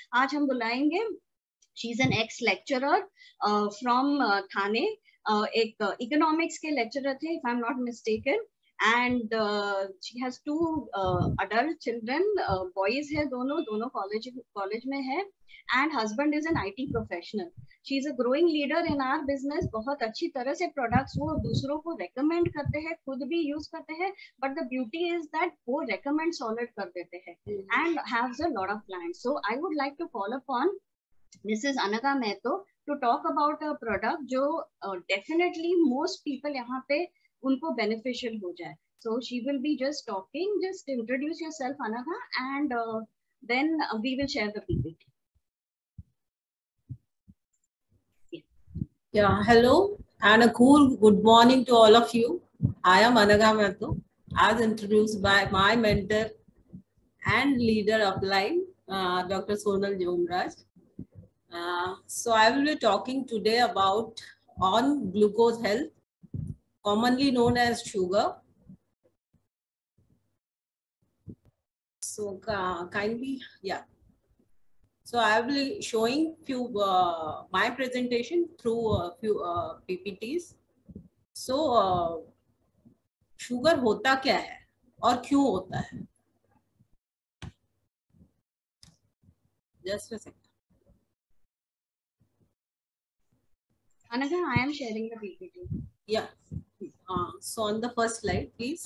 आज हम बुलाएंगे, she is an ex lecturer from Thane, एक इकोनॉमिक्स के लेक्चरर थे if I am not mistaken, and she has two adult children, boys है, दोनों कॉलेज में है, and husband is an IT professional. She is a growing leader in our business. बहुत अच्छी तरह से प्रोडक्ट्स वो दूसरों को रेकमेंड करते हैं, खुद भी यूज करते हैं, but the beauty is that वो रेकमेंड सॉलिड कर देते हैं and haves a lot of clients. So I would like to call upon Mrs. Anaga Mehto to talk about a product जो definitely most people यहाँ पे उनको beneficial हो जाए. So she will be just talking. Just introduce yourself, Anaga, and then we will share the PPT. Yeah, hello and a cool good morning to all of you. I am Anaga Mehto, as introduced by my mentor and leader upline, Dr. Sonal Jomraj. So I will be talking today about on glucose health, commonly known as sugar. So kindly, yeah. So I will be showing few my presentation through a few PPTs. So sugar होता क्या है और क्यों होता है? Just a second. Anaga, I am sharing the PPT. Yeah. So on the first slide, please.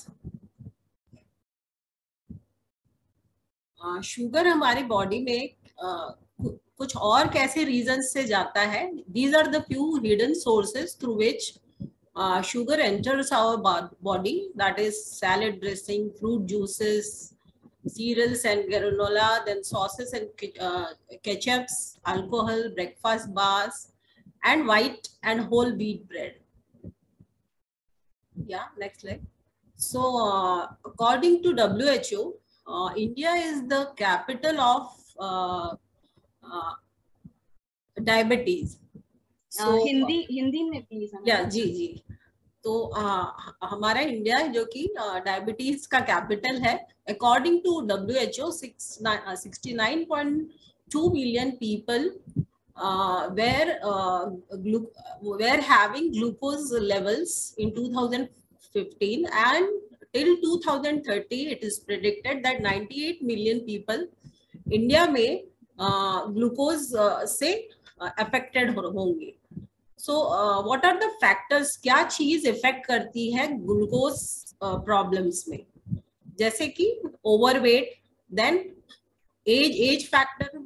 Sugar हमारी body में कुछ और कैसे रीजंस से जाता है? These are the few hidden sources through which sugar enters our body. That is salad dressing, fruit juices, cereals and granola, then sauces and ketchups, alcohol, breakfast bars, and white and whole wheat bread. Yeah, next slide. So according to WHO, India is the capital of diabetes. So Hindi में please. या जी. तो हमारा India जो कि diabetes का capital है. According to WHO, 69.2 million people were having glucose levels in 2015, and till 2030 it is predicted that 98 million people India में glucose से अफेक्टेड होंगे. So what are the factors? क्या चीज इफेक्ट करती है ग्लूकोज प्रॉब्लम्स में? जैसे कि ओवरवेट, देन एज फैक्टर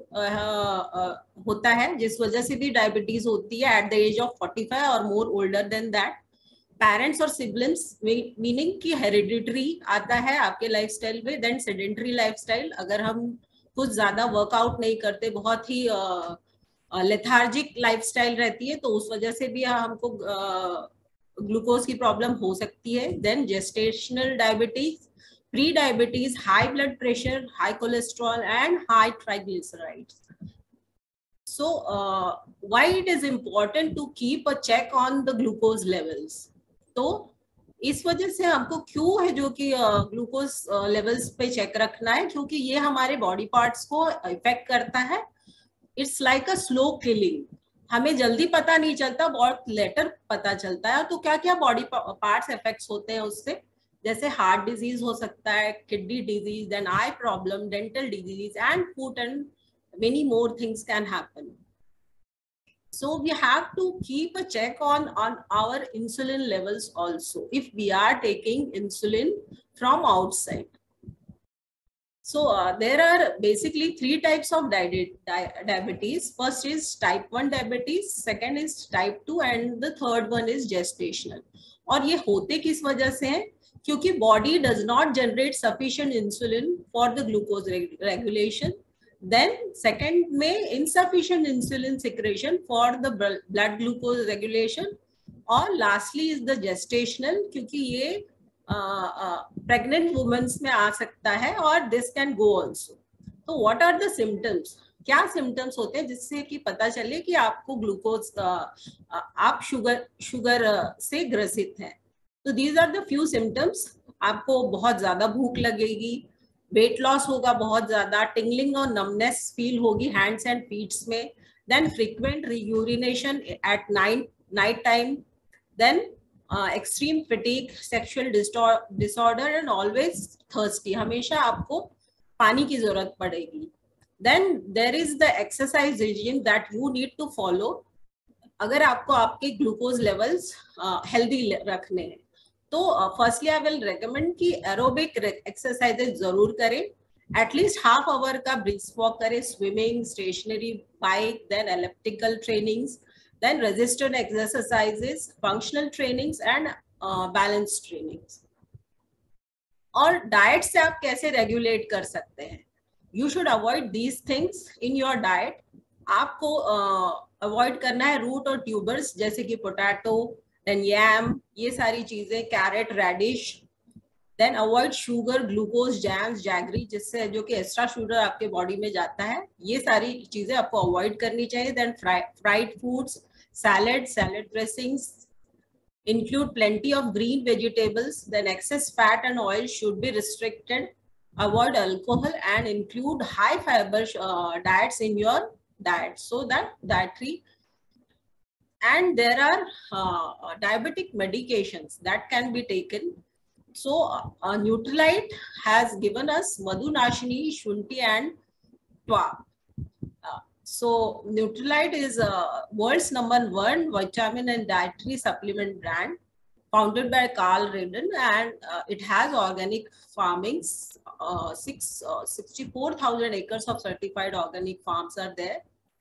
होता है जिस वजह से भी डायबिटीज होती है एट द एज ऑफ 45 और more older than that. Parents और सिबलिंग्स, मीनिंग कि हेरिडिटरी आता है आपके लाइफस्टाइल में. देन सेडेंटरी लाइफस्टाइल, अगर हम कुछ ज्यादा वर्कआउट नहीं करते, बहुत ही लेथार्जिक लाइफस्टाइल रहती है, तो उस वजह से भी हमको ग्लूकोज की प्रॉब्लम हो सकती है. Then gestational diabetes, pre diabetes, high blood pressure, high cholesterol and high triglycerides. So why it is important to keep a check on the glucose levels? तो इस वजह से हमको क्यों है जो कि ग्लूकोज लेवल्स पे चेक रखना है? क्योंकि ये हमारे बॉडी पार्ट्स को इफेक्ट करता है. It's like a slow killing. हमें जल्दी पता नहीं चलता, बहुत लेटर पता चलता है. तो क्या क्या बॉडी पार्ट्स इफेक्ट्स होते हैं उससे? जैसे हार्ट डिजीज हो सकता है, kidney disease, then eye problem, dental disease and foot and many more things can happen. So we have to keep a check on our insulin levels also if we are taking insulin from outside. So there are basically 3 types of diabetes. First is type 1 diabetes, second is type 2, and the third one is gestational. और ये होते किस वजह से हैं? क्योंकि body does not generate sufficient insulin for the glucose regulation. Then second में insufficient insulin secretion for the blood glucose regulation, और lastly is the gestational, क्योंकि ये pregnant women में आ सकता है और this can go also. तो what are the symptoms? क्या symptoms होते हैं जिससे कि पता चले कि आपको ग्लूकोज आप शुगर से ग्रसित हैं? तो these are the few symptoms. आपको बहुत ज्यादा भूख लगेगी, वेट लॉस होगा बहुत ज्यादा, टिंगलिंग और नमनेस फील होगी हैंड्स एंड फीट्स में, then frequent urination at night time, then extreme fatigue, sexual disorder and always thirsty, हमेशा आपको पानी की जरूरत पड़ेगी. Then there is the exercise regime that you need to follow अगर आपको आपके ग्लूकोज लेवल्स हेल्दी रखने हैं. तो फर्स्टली आई विल रेकमेंड कि एरोबिक एक्सरसाइजेज जरूर करें, एटलीस्ट हाफ आवर का ब्रिस्क वॉक करें, swimming, stationary bike, then elliptical trainings, then resistant exercises, functional trainings and balance trainings. और डाइट से आप कैसे रेगुलेट कर सकते हैं? You should avoid these things in your diet. आपको अवॉइड करना है रूट और ट्यूबर्स जैसे कि पोटैटो, देन यैम, ये सारी चीजें, carrot, radish. Then avoid sugar, glucose, jams, jaggery, जिससे जो कि एक्स्ट्रा शुगर आपके बॉडी में जाता है, ये सारी चीजें आपको अवॉइड करनी चाहिए. Then fried foods, salad dressings, include plenty of green vegetables. Then excess fat and oil should be restricted. Avoid alcohol and include high fiber diets in your diet, so that dietary. And there are diabetic medications that can be taken. So Nutrilite has given us Madhunashini, Shunti and Twa. So Nutrilite is world's #1 vitamin and dietary supplement brand, founded by Carl Redden, and it has organic farming. 64,000 acres of certified organic farms are there.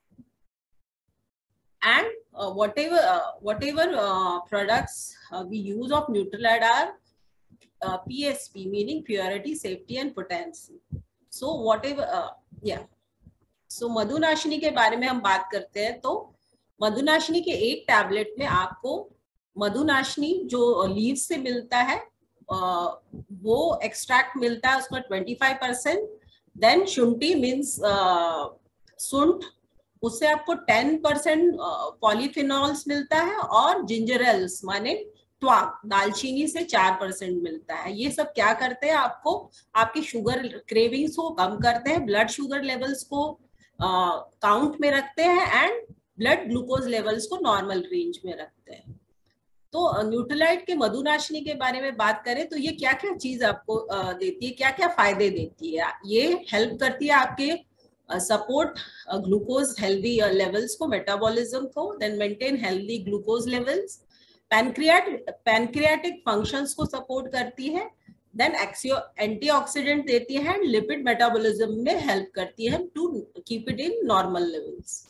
And whatever products we use of Nutrilite are PSP, meaning purity, safety and potency. So whatever so Madhunashini के बारे में हम बात करते हैं. तो मधुनाशिनी के एक टैबलेट में आपको मधुनाशिनी जो लीव्स से मिलता है वो एक्सट्रैक्ट मिलता है, उसमें 25%. देन शुंठी मीन्स सुंठ, उससे आपको 10% पॉलीफिनॉल्स मिलता है, और जिंजरल्स माने त्वाक, दालचीनी से 4% मिलता है. ये सब क्या करते हैं? आपको आपकी शुगर क्रेविंग्स को कम करते हैं, ब्लड शुगर लेवल्स को काउंट में रखते हैं, एंड ब्लड ग्लूकोज लेवल्स को नॉर्मल रेंज में रखते हैं. तो न्यूट्रिलाइट के मधुनाशिनी के बारे में बात करें तो ये क्या क्या चीज आपको देती है, क्या क्या फायदे देती है? ये हेल्प करती है आपके सपोर्ट ग्लूकोज हेल्दी लेवल्स को, मेटाबॉलिज्म को, then maintain healthy glucose levels, pancreatic functions को सपोर्ट करती है, देन एंटीऑक्सीडेंट देती है, लिपिड मेटाबॉलिज्म में हेल्प करती है to keep it in normal levels.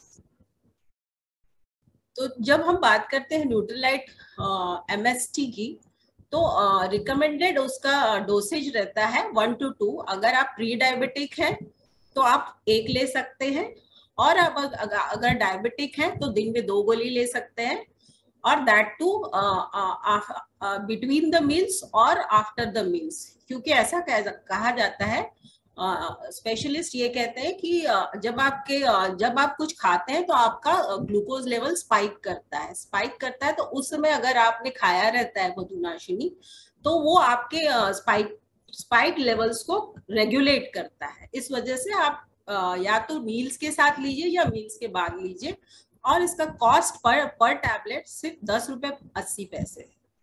तो जब हम बात करते हैं न्यूट्रिलाइट MST की, तो रिकमेंडेड उसका डोसेज रहता है 1 to 2. अगर आप प्री डायबिटिक हैं तो आप 1 ले सकते हैं, और अगर डायबिटिक हैं तो दिन में 2 गोली ले सकते हैं, और that too between the meals और आफ्टर द मील्स. क्योंकि ऐसा कहा जाता है, स्पेशलिस्ट ये कहते हैं कि जब आप कुछ खाते हैं तो आपका ग्लूकोज लेवल स्पाइक करता है, तो उस समय अगर आपने खाया रहता है मधुनाशिनी तो वो आपके स्पाइक लेवल्स को रेगुलेट करता है. इस वजह से आप या तो मील्स के साथ लीजिए या मील्स के बाद लीजिए, और इसका कॉस्ट पर टैबलेट सिर्फ 10 रुपए 80 पैसे.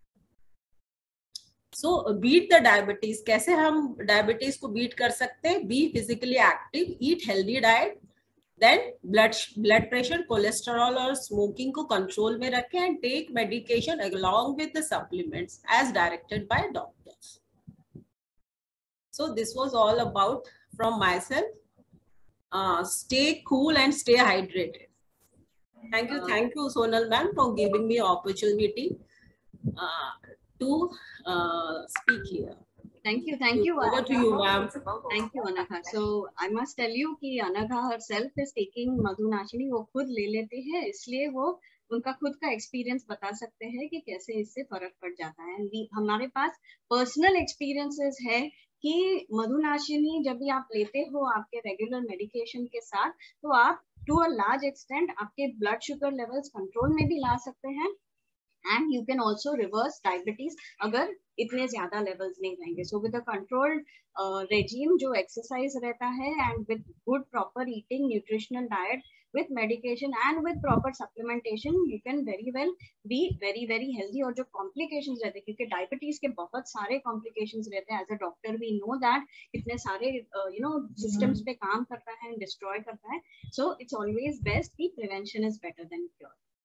So beat the diabetes. कैसे हम डायबिटीज को बीट कर सकते हैं? Be physically active, eat healthy diet, then blood pressure, cholesterol और स्मोकिंग को कंट्रोल में रखें, and take medication along with the supplements as directed by doctors. So this was all about from myself. Stay cool and stay hydrated. Thank you, Sonal ma'am, for giving me opportunity to speak here. Thank you. Over to you, ma'am. Thank you, Anagha. So I must tell you कि Anagha herself is taking Madhunashini. वो खुद ले लेते हैं, इसलिए वो उनका खुद का एक्सपीरियंस बता सकते हैं कि कैसे इससे फर्क पड़ जाता है. हमारे पास पर्सनल एक्सपीरियंसेस है कि मधुनाशिनी जब भी आप लेते हो आपके रेगुलर मेडिकेशन के साथ, तो आप टू अ लार्ज एक्सटेंट आपके ब्लड शुगर लेवल्स कंट्रोल में भी ला सकते हैं, and you can also reverse diabetes अगर इतने ज्यादा levels नहीं रहेंगे. So with a controlled regime जो exercise रहता है and with good proper eating, nutritional diet, with medication and with proper supplementation, you can very well be very healthy. और जो complications रहते हैं, क्योंकि diabetes के बहुत सारे complications रहते हैं, as a doctor we know that इतने सारे systems पे काम करता है and destroy करता है. So it's always best कि prevention is better than cure.